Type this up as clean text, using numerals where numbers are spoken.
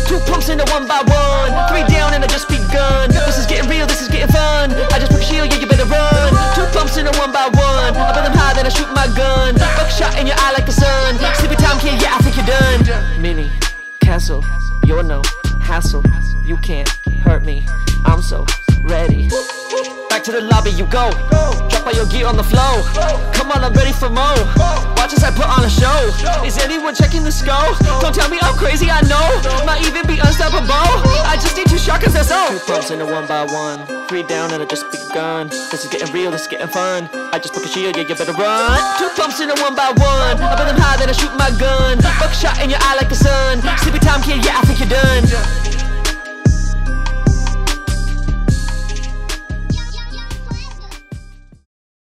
Two pumps in a one by one. Three down and I just begun. This is getting real, this is getting fun. I just broke a shield, yeah, you better run. Two pumps in a one by one. I bet them high, then I shoot my gun. Buckshot in your eye like the sun. Sleepy time kid, yeah, I think you're done. Mini castle, you're no hassle. You can't hurt me, I'm so ready. Back to the lobby you go. Drop all your gear on the floor. Come on, I'm ready for more. Watch as I put on a show. Is anyone checking the scope? Don't tell me I'm crazy, I know. Might even be unstoppable. I just need two shotguns, that's all. Two pumps in a one by one. Three down and I just begun. This is getting real, this is getting fun. I just broke a shield, yeah, you better run. Two pumps in a one by one. I bet them high, then I shoot my gun. Buckshot in your eye like the sun. Sleepy time kid, yeah, I think you're done.